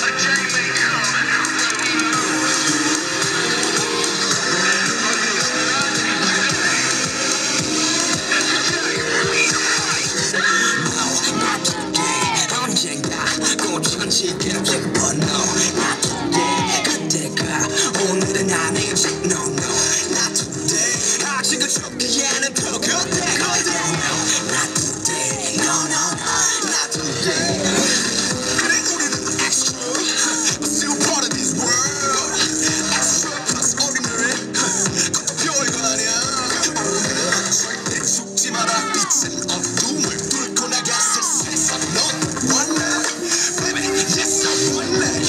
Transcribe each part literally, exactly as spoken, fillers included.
오늘은 아니지 no no not today 아직은 좋기에는 더 그때 그때 no not today no no no not today 그래 우리는 extra but still part of this world extra plus ordinary 그것도 별거 아니야 오늘은 절대 죽지 마라 빛은 어둠을 뚫고 나갔을 세상 넌 원래 baby yes I 원래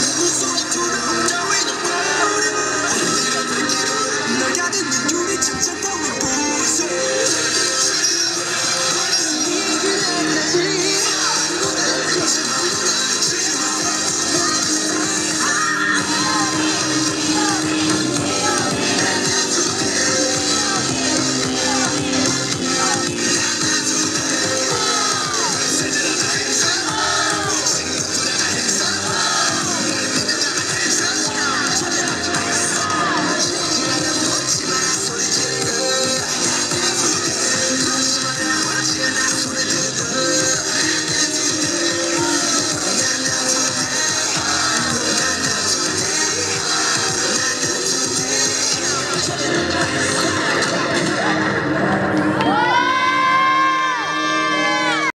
진짜